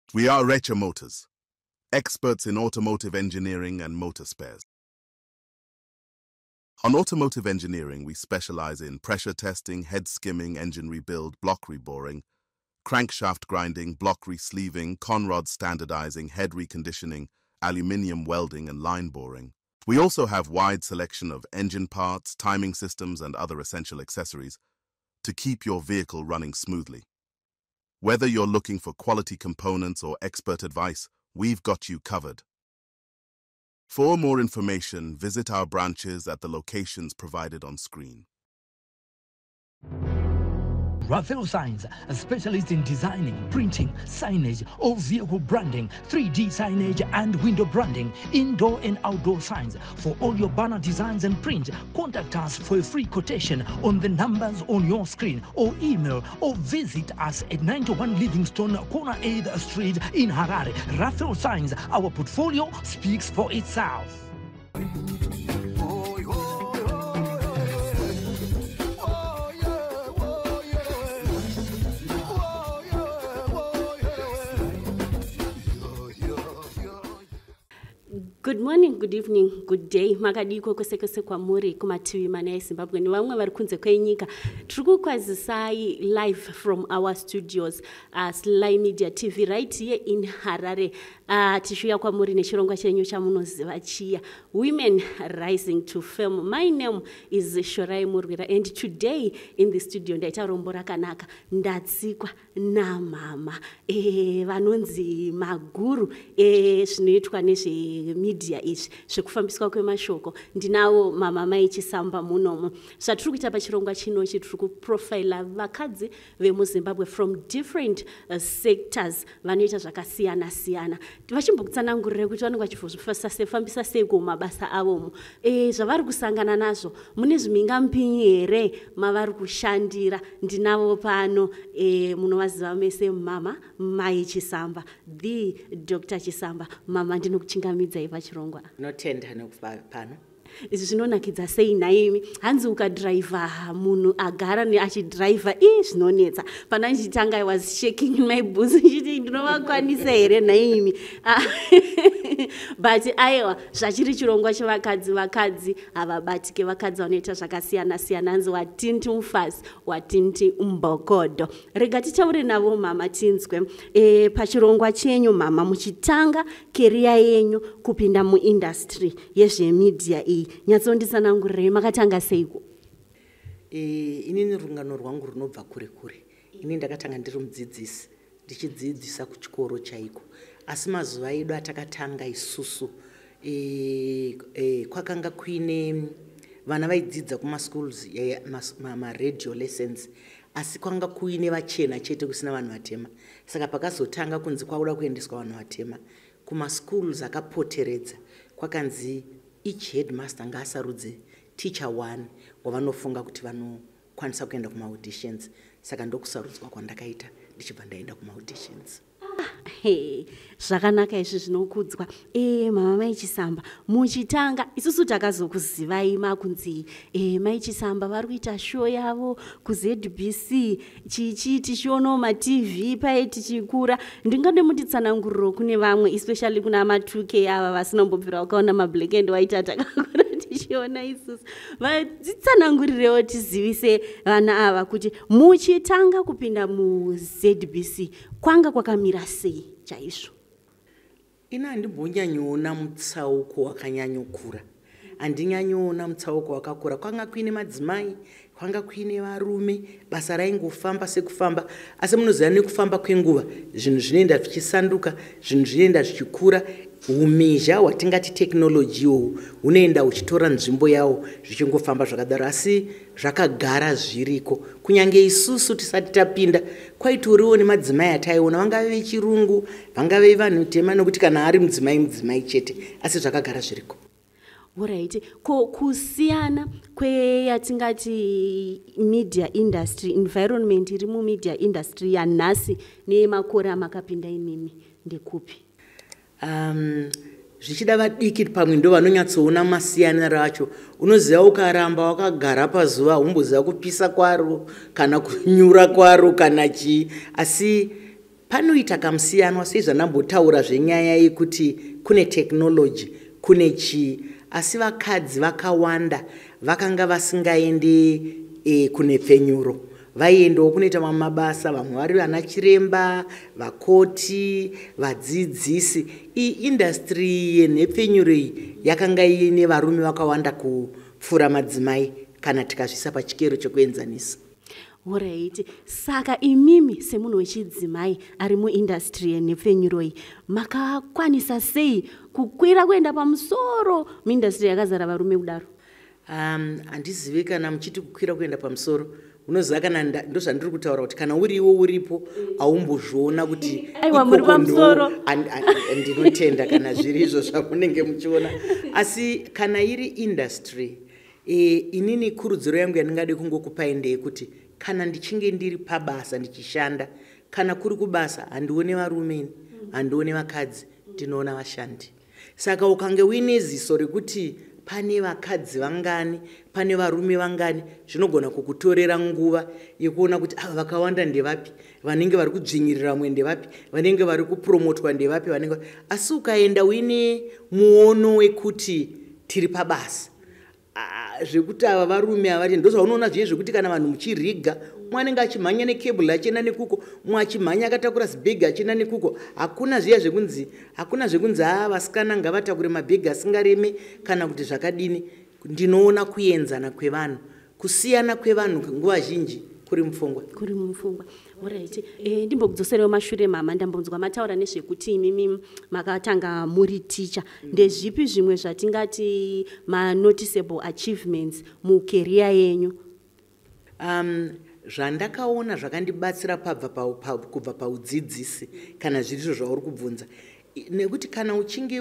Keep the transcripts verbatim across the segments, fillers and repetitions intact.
We are Recha Motors, experts in automotive engineering and motor spares. On automotive engineering, we specialize in pressure testing, head skimming, engine rebuild, block reboring, crankshaft grinding, block resleeving, conrod standardizing, head reconditioning, aluminium welding, and line boring. We also have wide selection of engine parts, timing systems, and other essential accessories to keep your vehicle running smoothly. Whether you're looking for quality components or expert advice, we've got you covered. For more information, visit our branches at the locations provided on screen. Raphael Signs, a specialist in designing, printing, signage, all vehicle branding, three D signage and window branding, indoor and outdoor signs. For all your banner designs and print, contact us for a free quotation on the numbers on your screen, or email or visit us at ninety-one Livingstone, Corner eighth Street in Harare. Raphael Signs, our portfolio speaks for itself. Good morning, good evening, good day. Makadiko kwese kwese kwa muri kumativi mana ya Zimbabwe. Ni wamwe vari kunze kwenyika. Tiri kukwazisai live from our studios uh, Sly Media T V right here in Harare. Uh, tishuya kwa muri nechirongwa chenyu chamunoziva chiya. Women rising to fame. My name is Shorai Murwira, and today in the studio ndaita rombo rakanaka ndatsikwa na mama eh vanonzi maguru eh zvinoitwa nezve media izvi zvekufambiswa kwemashoko. Ndinawo mama Mai Chisamba munomo. Zvatiri kuita pachirongwa chinochi tiri kuprofila vakadzi vemuZimbabwe from different uh, sectors vanoita zvakasiyana siyana. Vachimbokutsanangurira kuti vanenge vachifambisa sei kumabasa avomo. Eh zvavari kusangana nazvo mune zvimingampinyi here mavari kushandira. Ndinavo pano eh munovaziva mese mama Mai Chisamba, the Doctor Chisamba. Mama ndinokuchingamidza pachirongwa. Notenda nekuva pano. Izvi zvinonakidza sei naimi hanzi ukadriver munhu agara neachidriver ii zvinonetsa. Pana ndichitanga I was shaking in my boots ndichiti ndinovakwanisa here naimi. But aiwa zvachiri chirongwa chevakadzi vakadzi havabatike vakadzi vanoita zvakasiyana siyana. Hanzi watinti mufasi watinti mbokodo. Rega titaure navo mama tinzwe e, pachirongwa chenyu mama muchitanga keria yenyu kupinda muindustry yezvemedia iyi nyatsonditsanangurirei makatanga seiko? Eh inini rungano rwangu runobva kure kure. Ini ndakatanga ndiri mudzidzisi ndichidzidzisa kuchikoro chaiko. Asi mazuva edu atakatanga isusu eh eh kwakanga kuine vana vaidzidza kuma schools ma radio lessons, asi kwanga kuine vachena chete kusina vanhu vatema. Saka pakazotanga kunzi kwauda kuendeswa vanhu vatema kuma schools akapoteredza. Kwakanzi each headmaster ngasarudze teacher one wavanofunga kuti vanokwanisa kuenda kuma auditions. Saka ndokusarudzwa kwandakaita ndichibva ndaenda kuma auditions. Hey, zvakanaka izvi zvinokudzwa. Eh mama Mai Chisamba muchitanga isusu takazokuzivai makunzi eh Mai Chisamba vari kuita show yavo ku Z B C chichi tichiono ma T V pae tichikura. Ndingade mutitsananguriro kune vamwe especially kuna ma two K ava vasinombopfira ukaona ma black and white atakakura tichiona isusu. Vatitsanangurirewo tizivise vana ava kuti muchitanga kupinda mu Z B C kwanga kwakamira sei chaizvo? Ina handimbonyanyoona mutsauko wakanyanyokura. Handinyanyoona mutsauko wakakura. Kwanga kuine madzimai, kwanga kuine varume, basa raingofamba sekufamba. Asi munoziva nekufamba kwenguva zvinhu zvinoenda zvichisanduka, zvinhu zvinoenda zvichikura. Umezha hwatingati technology iwohwo hunoenda huchitora nzvimbo yawo zvichingofamba zvakadaro, asi zvakagara zviriko. Kunyange isusu tisati tapinda kwaitoriwo nemadzimai ataiona, vangave vechirungu, vangave vanhu tema, nokuti kana ari mudzimai mudzimai chete, asi zvakagara zviriko. Alright, ko kusiyana kweyatingati media industry environment iri mu media industry yanhasi nemakore amakapinda inimi ndekupi? Um, zvichida vadiki pamwe ndo vanonyatsoona masiyaniro acho. Unoziva ukaramba wakagara pazuva umboziva kupisa kwaro kana kunyura kwaro kana chi, asi panoita kamusiyanwa sezvanambotaura zvenyaya yekuti kune technology kune chii, asi vakadzi vakawanda vakanga vasingaende e, kune pfenyuro, vaiendawo kunoita mamwe mabasa, vamwe vari vana chiremba, vakoti, vadzidzisi. Iyi industry yenhepfenyuro iyi yakanga ine varume vakawanda kupfuura madzimai kana tikazvisa pachikero chekuenzanisa. Alright, saka imimi semunhu wechidzimai ari muindustry yenhepfenyuro iyi makakwanisa sei kukwira kuenda pamusoro muindustry yakazara varume kudaro? Um, handizivi kana muchiti kukwira kuenda pamusoro, unoziva kana ndo zvandiri kutaura kuti kana uriwo uripo aumbozviona kuti aiwa muri pamusoro. Ndinotenda kana zviri izvo zvamunenge muchiona, asi kana iri industry e, inini kurudziro yangu yandingade kungokupai ndeyekuti kana ndichinge ndiri pabasa ndichishanda, kana kuri kubasa handione varume handione vakadzi, ndinoona vashandi. Saka ukange uine ziso rekuti pane vakadzi vangani, pane varume vangani, zvinogona kukutorera nguva yekuona kuti ava vakawanda ndevapi, vanenge vari kudzvinyirira mwe ndevapi, vanenge vari kupromotwa ndevapi, vanenge. Asi ukaenda uine muono wekuti tiri pabasa, zvekuti ava varume avari, ndozvaunoona zviye zvekuti kana vanhu muchiriga mwanenge achimhanya nekebhula achienda nekuko, mumwe achimhanya akatakura zibhegi achienda nekuko. Hakuna zviya zvekunzi, hakuna zvekunzi haa vasikana ngavatakure mabhegi asingareme kana kuti zvakadini. Ndinoona kuenzana kwevanhu, kusiyana kwevanhu nguva zhinji kuri mupfungwa. Kuri mupfungwa. Alright. Eh, ndimbokudzoserewo mashure mama, ndambonzwa mataura nezvekuti imimi makatanga muri teacher. Ndezvipi zvimwe zvatingati ma noticeable achievements mucareer yenyu? Um, zvandakaona zvakandibatsira pabva pa, pa, kubva paudzidzisi kana zvirizvo zvauri kubvunza, nekuti kana uchinge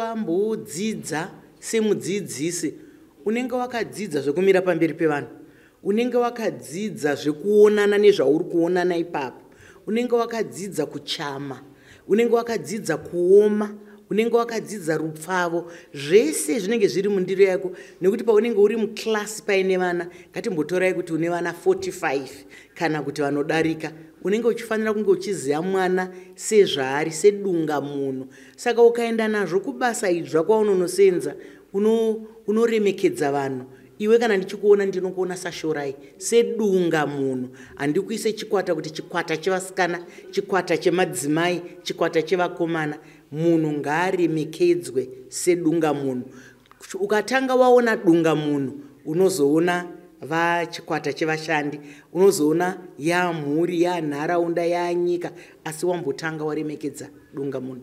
wambodzidza semudzidzisi unenge wakadzidza zvekumira pamberi pevanhu, unenge wakadzidza zvekuonana nezvauri kuonana ipapo, unenge wakadzidza kuchama, unenge wakadzidza kuoma, unenge wakadzidza rupfavo, zvese zvinenge zviri mundiro yako. Nekuti paunenge uri muklasi paine vana, ngatimbotorai kuti une vana forty-five kana kuti vanodarika, unenge uchifanira kunge uchiziva mwana sezvaari, sedunga munhu. Saka ukaenda nazvo kubasa iri zvakaunonosenza, uno unoremekedza vanhu. Iwe kana ndichikuona ndinokuona sashorai, sedunga munhu. Handikuise chikwata kuti chikwata chevasikana, chikwata chemadzimai, chikwata chevakomana. Munhu ngaaremekedzwe sedunga munhu. Ukatanga waona dunga munhu, unozoona va chikwata chevashandi, unozoona ya mhuri, ya nharaunda, ya nyika, asi wambotanga waremekedza dunga munhu.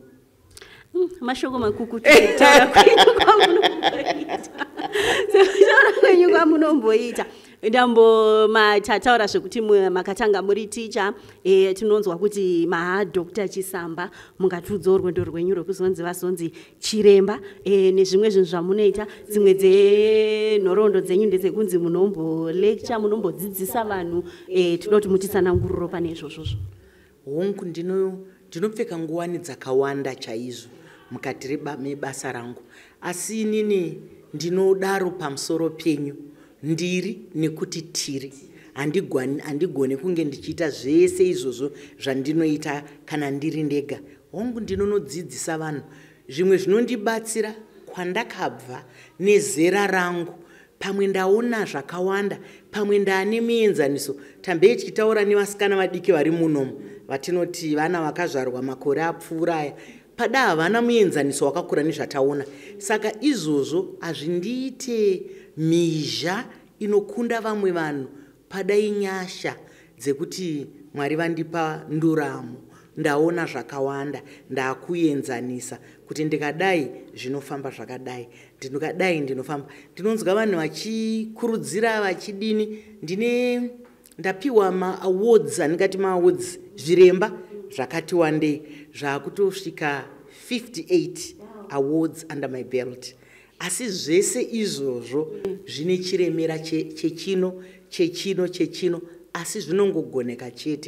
Mm, mashoko makukutu taura kwenyu kwamunomboita. Taura kwenyu kwamunomboita. Ndambo matataura zvekuti makatanga muri teacher, eh, tinonzwa kuti maha Doctor Chisamba, mungatiudzawo rwendo rwenyu rwekuzonzi vazonzi chiremba, eh, nezvimwe zvinhu zvamunoita. Dzimwe dzenhoroondo dzenyu ndedzekunzi munombo lecture, munombodzidzisa vanhu, eh, tinoda kuti mutitsanangurire pane izvozvo. Hongu ndino ndinopfeka nguwani dzakawanda chaizvo mukati mebasa rangu, asi inini ndinodaro pamusoro penyu ndiri nekuti tiri. Handigoni handigone kunge ndichiita zvese izvozvo zvandinoita kana ndiri ndega. Hongu ndinonodzidzisa vanhu. Zvimwe zvinondibatsira kwandakabva nezera rangu, pamwe ndaona zvakawanda, pamwe ndaane mienzaniso. Tambei tichitaura nevasikana vadiki vari munomu, vatinoti vana vakazvarwa makore apfuura aya, pada havana muenzaniso wakakura nezvataona. Saka izvozvo hazvindiite mhizha inokunda vamwe vanhu, pada inyasha dzekuti Mwari vandipa nduramo, ndaona zvakawanda, ndakuenzanisa kuti ndikadai zvinofamba zvakadai, ndikadai ndinofamba. Ndinonzwa vanhu vachikurudzira vachidini, ndine ndapiwa ma awards, andingati ma awards, zviremba zvakati wandei, zvakutosvika fifty-eight awards under my belt. Asi zvese izvozvo zvine chiremera chechino chechino chechino, asi zvinongogoneka chete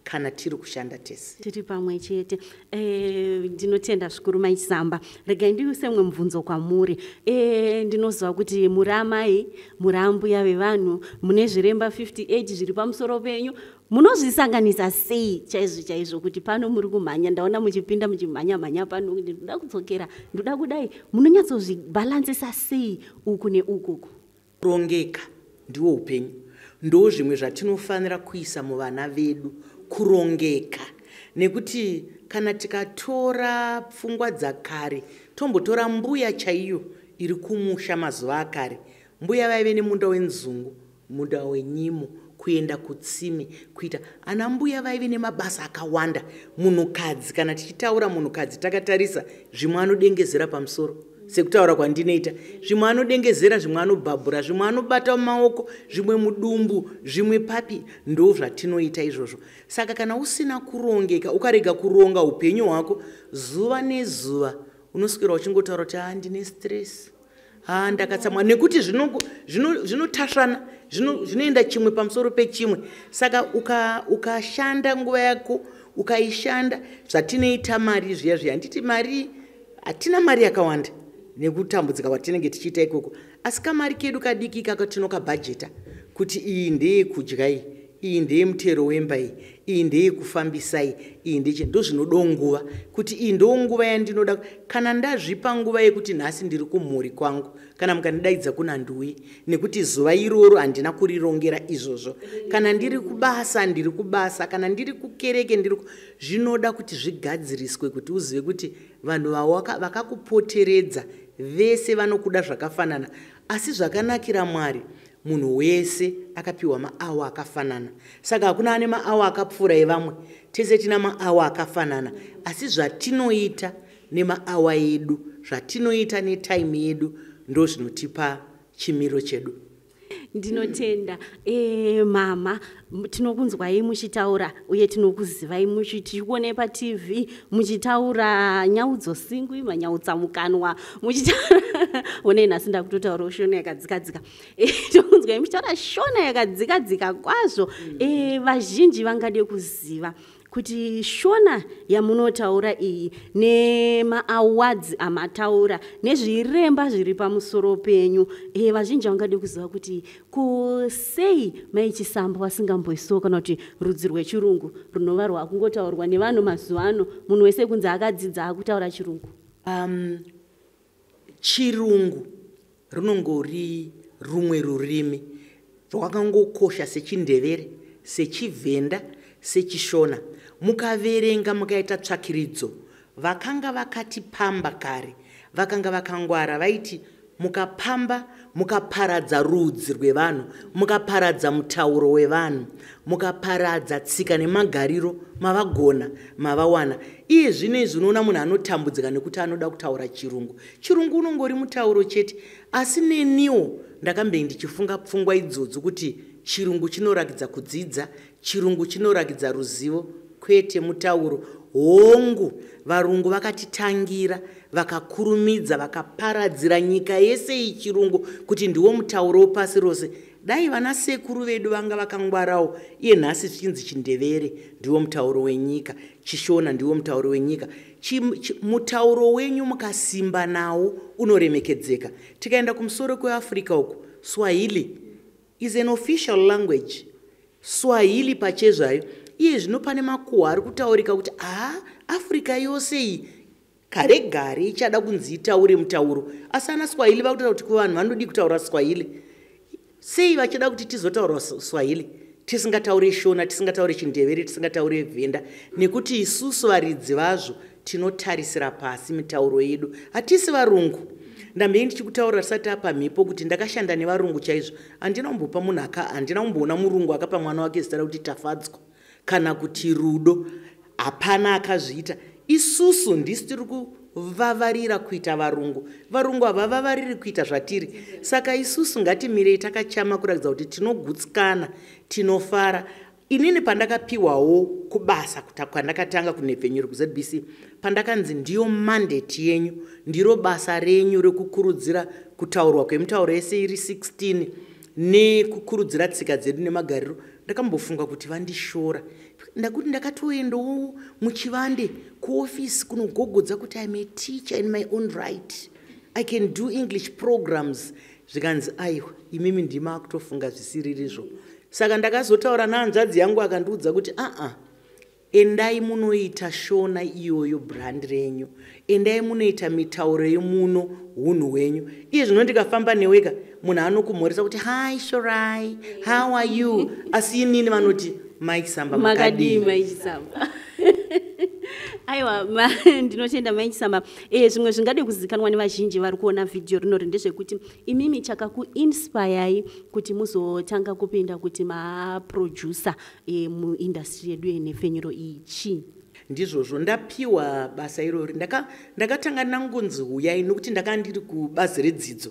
kana tiri kushanda tese. Tiri pamwe chete. Eh, ndinotenda zvikuru maisamba. Regai ndiuse mumwe mubvunzo kwamuri. Eh, ndinoziva kuti muri amai, muri ambuya vevanhu, mune zviremba fifty-eight zviri pamusoro penyu. Munozvisanganisa sei chaizvo chaizvo kuti pano muri kumhanya, ndaona muchipinda muchimhanya mhanya pano kuti ndoda kudzokera, ndoda kudai, munonyatsozvibhalansisa sei uku neuku? Kurongeka ndiwo upenyu. Ndo zvimwe zvatinofanira kuisa muvana vedu, kurongeka. Nekuti kana tikatora pfungwa dzakare, tombotora mbuya chaiyo iri kumusha mazuva akare. Mbuya vaive nemunda wenzungu, munda wenyimo, kuenda kutsime, kuita ana mbuya vaive nemabasa akawanda. Munhukadzi, kana tichitaura munhukadzi takatarisa, zvimwe anodengezera pamusoro sekutaura kwandinoita, zvimwe anodengezera, zvimwe anobhabhura, zvimwe anobata mumaoko, zvimwe mudumbu, zvimwe papi. Ndo zvatinoita izvozvo. Saka kana usina kurongeka, ukarega kuronga upenyu hwako, zuva nezuva unoswera uchingotaura kuti ah, ndine stress, ah, ndakatsamwa, nekuti zvinotasvana, zvinoenda chimwe pamusoro pechimwe. Saka ukashanda uka nguva yako, ukaishanda zvatinoita mari zviya zviya, nditi mari, hatina mari yakawanda nekutambudzika kwatinenge tichiita ikoko, asi kamari kedu kadiki kaka tinokabhajeta kuti iyi ndeye kudya iyi, iyi ndeye mutero wemba iyi, iyi ndeye kufambisa iyi, iyi ndeche, ndo zvinoda nguva kuti iyi ndo nguva yandinoda. Kana ndazvipa nguva yekuti nhasi ndiri kumhuri kwangu, kana mukandidaidza kuna nduwi, nekuti zuva iroro handina kurirongera izvozvo. Kana ndiri kubasa ndiri kubasa, kana ndiri kukereke ndiri, zvinoda kuti zvigadziriswe kuti uzive kuti vanhu vakakupoteredza vese vanokuda zvakafanana. Asi zvakanakira Mwari, munhu wese akapiwa maawa akafanana. Saka hakuna ane maawa akapfuura evamwe, tese tina maawa akafanana. Asi zvatinoita nemaawa edu, zvatinoita netime yedu, ndo zvinotipa chimiro chedu. Ndinotenda. Eh, mama, tinokunzwai muchitaura uye tinokuzivai muchitione paT V muchitaura nyau dzosingwi, manyau tsamukanwa, muchitaura one nhasi ndakutotaura shona yakadzikadzika. Eh, tinokunzwai muchitaura shona yakadzikadzika kwazvo. Eh, vazhinji vangade kuziva kuti shona yamunotaura iyi nemaawards amataura nezviremba zviri pamusoro penyu, eh, vazhinji vangade kuziva kuti kusei maichisamba vasingamboisawo kana kuti rudzi rwechirungu runova rwakungotaurwa nevanhu mazuva ano, munhu wese kunze akadzidza akutaura chirungu. Um, chirungu runongori rumwe rurimi rwakangokosha sechiNdevere, sechiVenda, sechishona. Mukaverenga mukaita tsvakiridzo, vakanga vakati pamba kare, vakanga vakangwara vaiti mukapamba mukaparadza rudzi rwevanhu, mukaparadza mutauro wevanhu, mukaparadza tsika nemagariro, mavagona mavawana. Iye zvino izvi unoona munhu anotambudzika nekuti anoda kutaura chirungu. Chirungu unongori mutauro chete, asi neniwo ndakambe ndichifunga pfungwa idzodzo kuti chirungu chinorakidza kudzidza, chirungu chinorakidza ruzivo, kwete mutauro. Hongu, varungu vakatitangira, vakakurumidza, vakaparadzira nyika yese iyi chirungu kuti ndiwo mutauro wepasi rose. Dai vana sekuru vedu vanga vakangwarawo, iye nhasi zvichinzi chiNdevere ndiwo mutauro wenyika, chishona ndiwo mutauro wenyika. Chi, chi, mutauro wenyu mukasimba nawo unoremekedzeka. Tikaenda kumusoro kweAfrica uku, Swahili is an official language. Swahili pachezvayo, iye zvino pane makuhwa ari kutaurika kuti ah, Africa yose iyi kare gare ichada kunzi itaure mutauro. Asi ana Swahili vakutaura kuti kuvanhu vanodi kutaura Swahili. Sei vachida kuti tizotaura Swahili? Tisingataure Shona, tisingataure chiNdevere, tisingataure Venda, nekuti isusu varidzi vazvo tinotarisira pasi mitauro yedu. Hatisi varungu. Ndambe ndichikutaura risati apa mhepo kuti ndakashanda nevarungu chaizvo. Handina kumbopa munhu aka, handina kumboona murungu akapa mwana wake zita kuti Tafadzwa kana kuti Rudo. Hapana akazviita. Isusu ndisi tiri kuvavarira kuita varungu. Varungu havavavariri kuita zvatiri. Saka isusu ngatimirei takachama kuratidza kuti tinogutsikana, tinofara. Inini pandakapiwawo kubasa kwandakatanga kuNepfenyuro kuZ B C, pandakanzi ndiyo mandate yenyu, ndiro basa renyu rekukurudzira kutaurwa kwemitauro yese iri sixteen nekukurudzira tsika dzedu nemagariro, ndakambofunga kuti vandishora ndakuti ndakatoendawo muchivande kuofisi kunogogodza kuti I'm a teacher in my own right, I can do English programs. Zvikanzi aiwa imimi ndima kutofunga zvisiririzvo. Saka ndakazotaura nahanzvadzi yangu akandiudza kuti aa endai munoita shona iyoyo brand renyu, endai munoita mitauro yemuno hunhu hwenyu. Iye zvino ndikafamba neweka munhu anokumhoresa kuti hi Shorai, how are you, asi inini vanoti Mike Samba makadi Mike Samba. Aiwa ndinotenda Mike Samba. Eh zvimwe zvingade kuzikanwa nevazhinji vari kuona video rinori ndezvekuti imimi chakakuinspire kuti muzotanga kupinda kuti ma producer eh muindustry yedu yenefenyuro ichi. Ndizvozvo ndapiwa basa irori ndaka ndakatanga nangunzi huyai nokuti ndakandiri kubazi redzidzo.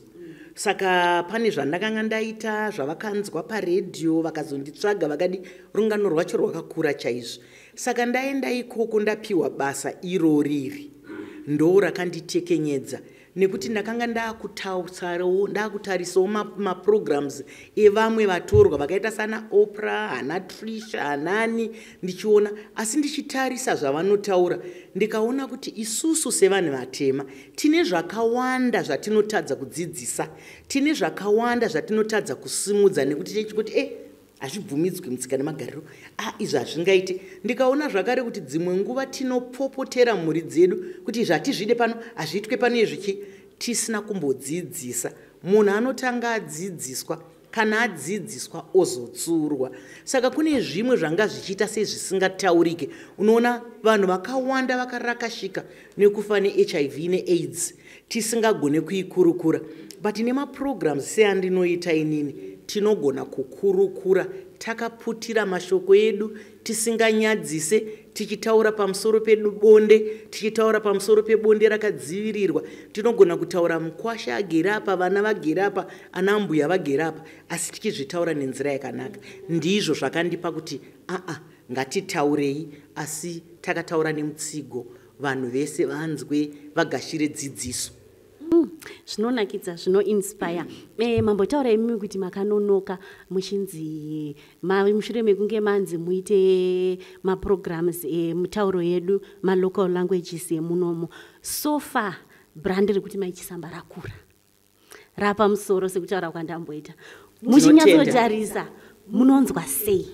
Saka pane zvandakanga ndaita zvavakanzwa paredhiyo vakazonditsvaga vakadi rungano rwacho rwakakura chaizvo. Saka ndaenda ikoko ndapiwa basa iroriri ndo rakanditekenyedza nekuti ndakanga ndakutaurisawo ndakutarisawo maprograms evamwe vatorwa vakaita sana Oprah, Hana Trisha, Hanani ndichiona asi ndichitarisa zvavanotaura ndikaona kuti isusu sevanhu vatema tine zvakawanda zvatinotadza kudzidzisa, tine zvakawanda zvatinotadza kusimudza nekuti tichikuti eh hazvibvumidzwi mutsika nemagariro ah izvi hazvingaite. Ndikaona zvakare kuti dzimwe nguva tinopopotera mhuri dzedu kuti zvatizvide pano hazviitwe pano izviki tisina kumbodzidzisa. Munhu anotanga adzidziswa kana adzidziswa ozotsurwa. Saka kune zvimwe zvanga zvichiita sezvisingataurike. Unoona vanhu vakawanda vakarakashika nekufa neH I V neAIDS tisingagone kuikurukura. But nema programs seandinoita inini tinogona kukurukura takaputira mashoko edu tisinganyadzise tichitaura pamusoro pedu bonde tichitaura pamusoro pebonde rakadzivirirwa. Tinogona kutaura mukwasha agere apa, vana vagere apa, anambuya vagere apa, asi tichizvitaura nenzira yakanaka. Ndizvo zvakandipa kuti a a ngatitaurei asi takataura nemutsigo vanhu vese vanzwe vagashire dzidziso. Zvinonakidza zvino inspire. Eh mambotaura imimi kuti makanonoka mushinzi mushure mekunge manzi muite ma programs e mutauro yedu ma local languages emunomo. So far brand rekuti Mike Samba rakura. Rapa musoro sekutaura kwandamboita. Muchinyatsotarisa munonzwa sei?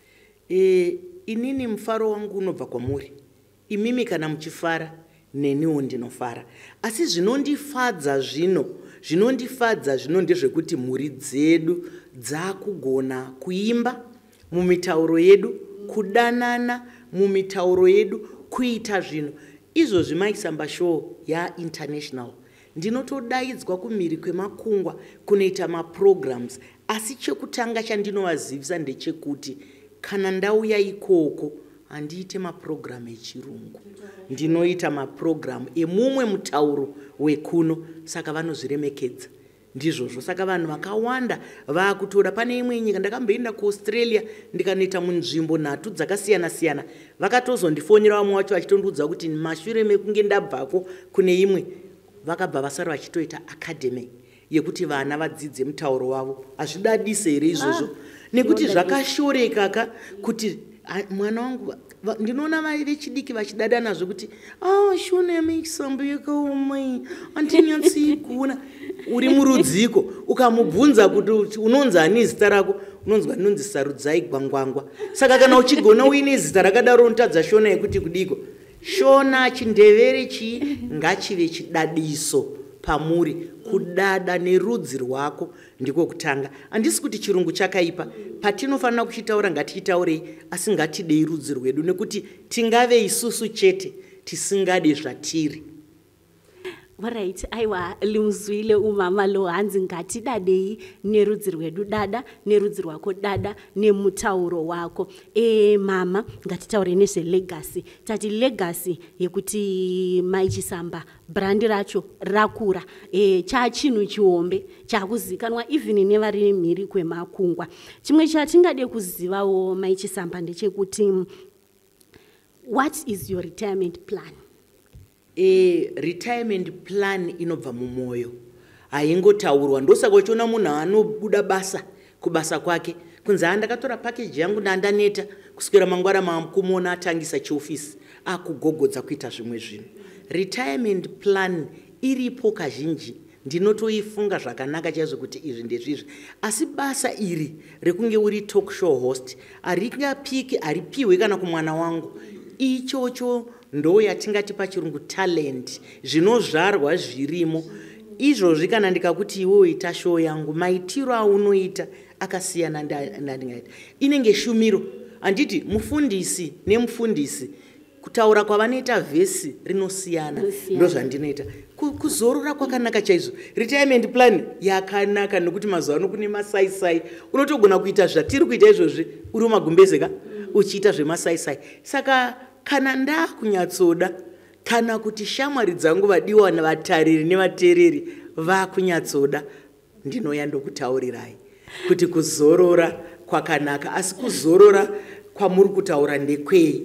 Eh inini mfaro wangu unobva kwamuri. Imimi kana muchifara neniwo ndinofara. Asi zvinondifadza zvino, zvinondifadza zvino ndezvekuti mhuri dzedu dzakugona kuimba mumitauro yedu, kudanana mumitauro yedu, kuita zvino. Izvozvi Mike Samba Show ya international. Ndinotodaidzwa kumhiri kwemakungwa kunoita maprograms. Asi chekutanga chandinovazivisa ndechekuti kana ndauya ikoko handiite maprogram echirungu, ndinoita maprogram emumwe mutauro wekuno. Saka vanozviremekedza ndizvozvo. Saka vanhu vakawanda vakutora. Pane imwe nyika ndakamboenda kuAustralia ndikanoita munzvimbo nhatu dzakasiyana siyana, vakatozondifonera vamwe vacho vachitondiudza kuti mashure mekunge ndabvako kune imwe vakabva vasara vachitoita academy yekuti vana vadzidze mutauro wavo. Hazvidadise here izvozvo? Nekuti zvakashoreka ka kuti mwana wangu ndinoona vari vechidiki vachidada nazvo kuti ah shona Mike Samba yakaoma handinyatsikuona. Uri murudziko ukamubvunza kuti unonzi ani zita rako unonzwa ndinonzi Sarudzai Gwangwangwa. Saka kana uchigona uine zita rakadaro unotadza shona yekuti kudiko shona chindevere chi ngachive chidadiso pamuri. Kudada nerudzi rwako ndiko kutanga. Handisi kuti chirungu chakaipa, patinofanira kuchitaura ngatichitaurei asi ngatidei rudzi rwedu nekuti tingave isusu chete tisingade zvatiri. Alright, aiwa limuzwile umama lo hanzi ngatidadei nerudzi rwedu dada, nerudzi rwako dada, nemutauro wako. E mama ngatitaure nezve legacy. Tati legacy yekuti Mike Samba brand racho rakura. E chachinhu chiombe chakuzikanwa even nevari mhiri kwemakungwa. Chimwe chatingade kuzivawo Mike Samba ndechekuti what is your retirement plan? E retirement plan inobva mumoyo, haingotaurwa. Ndosaka uchiona munhu anobuda basa kubasa kwake kunzi handakatora pakeji yangu ndandaneta kuswera mangwara makumuona atangisa chiofisi akugogodza kuita zvimwe zvinhu. Retirement plan iripo kazhinji ndinotoifunga zvakanaka chaizvo kuti izvi ndezvizvi, asi basa iri rekunge uri talk show host haringapiki haripiwe kana kumwana wangu. Ichocho ndo yatingati pachirungu talent, zvinozvarwa zvirimo. Izvozvi kana ndikakuti iwewe ita show yangu, maitiro aunoita akasiyana ndandingaita. Inenge shumiro. Handiti mufundisi nemufundisi kutaura kwavanoita vhesi rinosiyana, ndo zvandinoita. Kuzorora kwakanaka chaizvo. Retirement plan yakanaka nekuti mazuva ano kune masaisai. Unotogona kuita zvatiri kuita izvozvi uri mumagumbezeka uchiita zvemasaisai. Saka kana ndakunyatsoda kana kuti shamwari dzangu vadiwa navatariri nevateereri vakunyatsoda, ndinoya ndokutaurirai kuti kuzorora kwakanaka, asi kuzorora kwamuri kutaura ndekwei?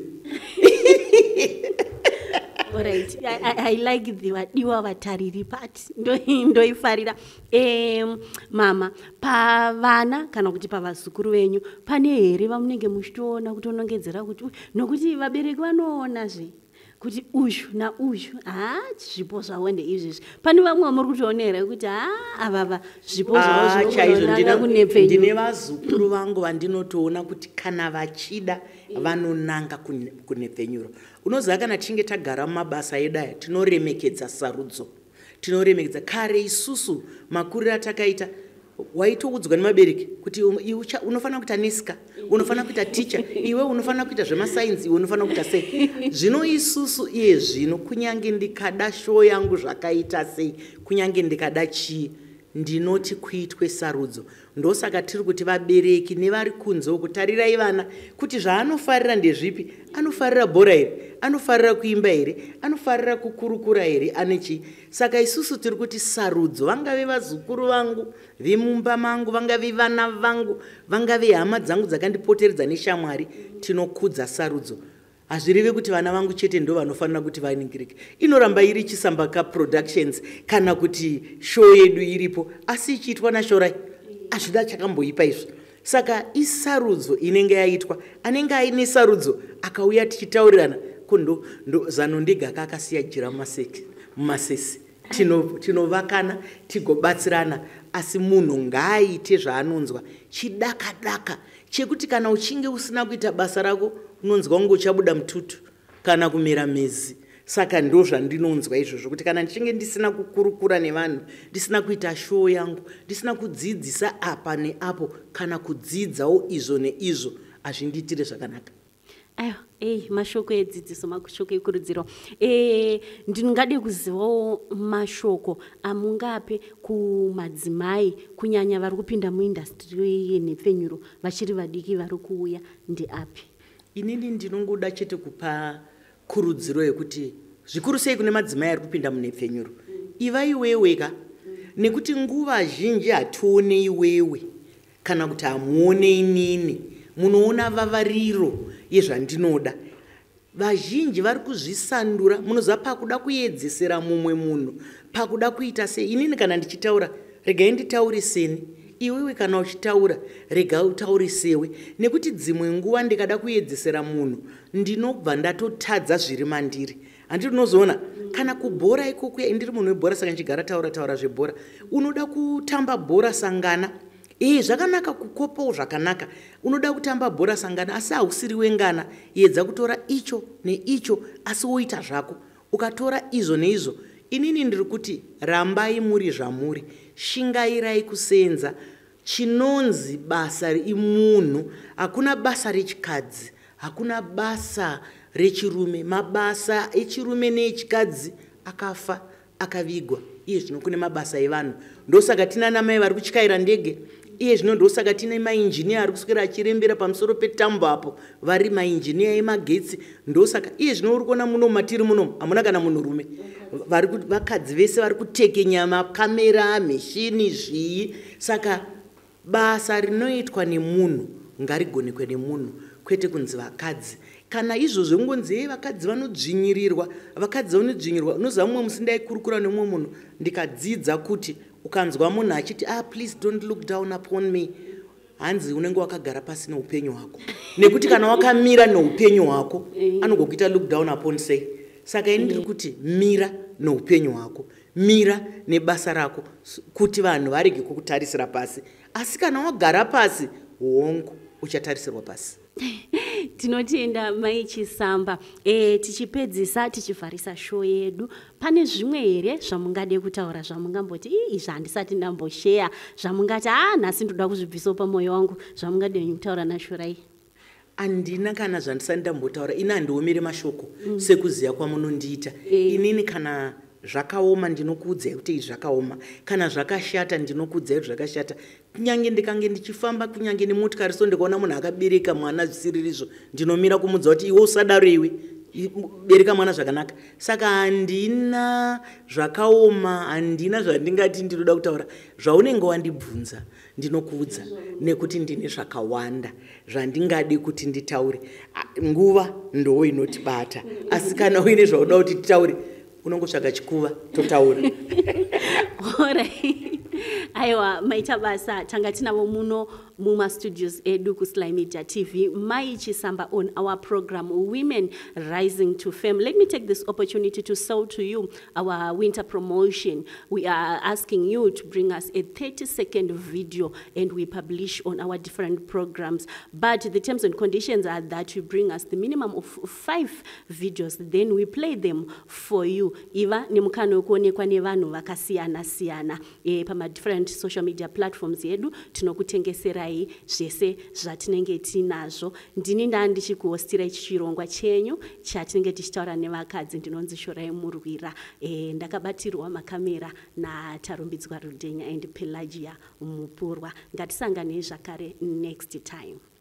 Alright, I, I, I like the wadiwa vatariri part. Ndoifarira. Eh, mama, pa vana kana kuti pa vazukuru venyu pane here vamunenge muchitoona kutonongedzera kuti nokuti vabereki vanoona zve kuti uyu na uyu ah zvipo zvawo ndeizvi. Pane vamwe vamuri kutoonera kuti ah avava zvipo zvawo chaizvo. Ndine vazukuru vangu vandinotoona kuti kana vachida vanonanga kunepfenyuro. Unoziva kana tichinge tagara mumabasa edu aya tinoremekedza sarudzo, tinoremekedza. Kare isusu makuriro atakaita waitoudzwa nemabereki kuti unofanira kuita nesika, unofanira kuita ticha, iwe unofanira kuita zvemasainzi, iwe unofanira kuita sei. Zvino isusu iye zvino kunyange ndikada show yangu zvakaita sei, kunyange ndikada chii, ndinoti kuitwe sarudzo. Ndosaka tiri kuti vabereki nevari kunze kutarirai vana kuti zvaanofarira ndezvipi. Anofarira bhora here, anofarira kuimba here, anofarira kukurukura here, anechi. Saka isusu tiri kuti sarudzo, vangave vazukuru vangu vemumba mangu, vangave vana vangu, vangave hama dzangu dzakandipoteredza neshamwari, tinokudza sarudzo. Hazvirevi kuti vana vangu chete ndo vanofanira kuti vaningirike. Inoramba iri Chisambaka Productions kana kuti show yedu iripo, asi ichiitwa nashorai hazvida chakamboipa izvo. Saka isarudzo inenge yaitwa, anenge aine sarudzo akauya tichitaurirana kundo ndo zanondega kakasiya jira mumasesi. Tinovakana tigobatsirana, asi munhu ngaaite zvaanonzwa chidaka-daka chekuti kana uchinge usina kuita basa rako unonzwa kunge uchabuda mututu kana kumera mezi. Saka ndo zvandinonzwa izvozvo kuti kana ndichinge ndisina kukurukura nevanhu, ndisina kuita show yangu, ndisina kudzidzisa apa neapo kana kudzidzawo izvo neizvo, hazvindiitire zvakanaka. Ayo, eh, mashoko edzidziso, mashoko ekurudziro. Eh, ndingade kuzivawo mashoko amungape kumadzimai kunyanya vari kupinda muindustry yenhepfenyuro vachiri vadiki vari kuuya ndeapi? Inini ndinongoda chete kupa kurudziro yekuti zvikuru sei kune madzimai ari kupinda munhepfenyuro. Iva iweweka, nekuti nguva zhinji hatione iwewe kana kuti hamuone inini. Munoona vavariro yezvandinoda. Vazhinji vari kuzvisandura, munoziva pakuda kuedzesera mumwe munhu, pakuda kuita sei. Inini kana ndichitaura, regai nditauriseni. Iwewe kana uchitaura, rega utaurisewe. Nekuti dzimwe nguva ndikada kuedzesera munhu, ndinobva ndatotadza zviri mandiri. Handiti unozoona kana kubhora ikokuya, indiri munhu webhora saka ndichigara taura taura zvebhora. Unoda kutamba bhora sangana, Eh, zvakanaka kukopawo zvakanaka. Unoda kutamba bhora sangana, asi hausiri wengana. Edza kutora icho neicho, asi woita zvako. Ukatora izvo neizvo, inini ndiri kuti rambai muri zvamuri, shingairai kusenza. Chinonzi basa imunhu, hakuna basa rechikadzi, hakuna basa rechirume. Mabasa echirume neechikadzi akafa, akavigwa. Iye zvino kune mabasa evanhu. Ndosaka tina namai vari kuchikaira ndege. Iye zvino ndosaka tina mainjiniya ari kuswera achirembera pamusoro petambo apo, vari mainjiniya emagetsi. Ndosaka iye zvino uri kuona muno matiri muno, hamuna kana munhurume. Vari vakadzi vese vari kuteke nyama, kamera, meshini, zvii. Saka basa rinoitwa nemunhu ngarigonekwe nemunhu, kwete kunzi vakadzi. Kana izvozvo ngonzi vakadzi vanodzvinyirirwa, vakadzi vanodzvinyirirwa. Unoziva mumwe musi ndaikurukura nemumwe munhu ndikadzidza kuti ukanzwa munhu achiti ah please don't look down upon me, hanzi unenge wakagara pasi neupenyu hwako, nekuti kana wakamira neupenyu hwako anogokuita look down upon say. Saka ini ndiri kuti mira neupenyu hwako, mira nebasa rako, kuti vanhu varege kukutarisira pasi. Asi kana wagara pasi, hongu uchatarisirwa pasi. Tinotenda Mai Chisamba. E, tichipedzisa tichivharisa show yedu. Pane zvimwe here zvamungade kutaura zvamungamboti izvi handisati ndamboshare zvamungati ah nhasi ndoda kuzvibvisa pamoyo wangu zvamungade kutaura nashurai. Andina kana zvandisati ndambotaura, ini handiomere mashoko mm. sekuziya kwamunondiita. E. Inini kana zvakaoma ndinokuudzai kuti izvi zvakaoma, kana zvakashata ndinokuudzai kuti zvakashata. Kunyange ndikange ndichifamba kunyange nemotikari so ndikaona munhu akabereka mwana zvisiririzvo, ndinomira kumudza kuti iwe usadaro iwe, bereka mwana zvakanaka. Saka handina zvakaoma, handina zvandingati ndinoda kutaura. Zvaunenge wandibvunza ndinokuudza nekuti ndine zvakawanda zvandingade kuti nditaure. Nguva ndo inotibata, asi kana uine zvauda kuti titaure unongotsvaga chikuva totaura. Alright. Aiwa maita basa tanga tinavo muno muma studios edu ku Sly Media T V. Mai Chisamba on our program Women Rising to Fame. Let me take this opportunity to sell to you our winter promotion. We are asking you to bring us a thirty second video and we publish on our different programs. But the terms and conditions are that you bring us the minimum of five videos, then we play them for you. Iva nimukano kuonekwa nevanhu vakasiyana siyana e, pama different social media platforms yedu tinokutengeserai zvese zvatinenge tinazvo. Ndini ndandichikuhostira ichi chirongwa chenyu chatinenge tichitaura nevakadzi. Ndinonzi Shorai Murwira. E, ndakabatirwa makamera naTarumbidzwa Rudenya and Pelagia Mupurwa. Ngatisanganei zvakare next time.